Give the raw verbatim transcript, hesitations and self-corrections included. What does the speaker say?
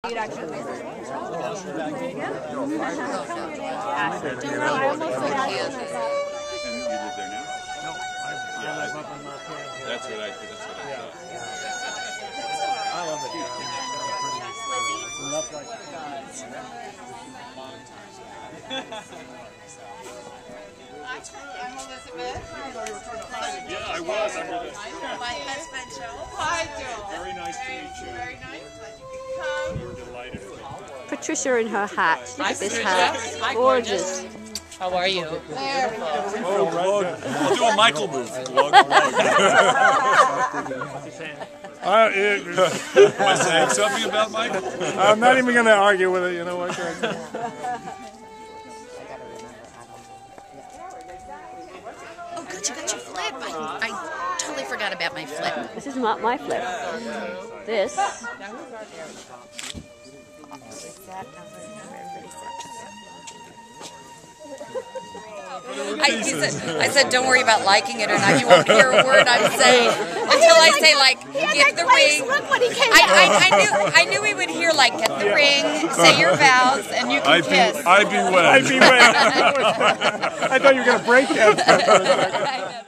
That's what I that's what I thought. I love it. Love like I'm Elizabeth. Yeah, I was under this. My husband Joe. Hi, Joe. Very nice to meet you. Very nice. Glad you could come. We're delighted to meet you. Patricia in her hat. Look at this hat. Gorgeous. How are you? There. Oh, right. I'll do a Michael move. Plug, Uh, it, Am I saying something about Michael? I'm not even going to argue with it, you know what? Oh, good, you got your flip. I, I totally forgot about my flip. This is not my flip. This. I, he said, I said, don't worry about liking it or not. You won't hear a word I'm saying until I say, like, get the ring. I, I, I knew I knew we would hear, like, get the ring, say your vows, and you can I kiss. be, I be wed. I be wed. I thought you were going to break that.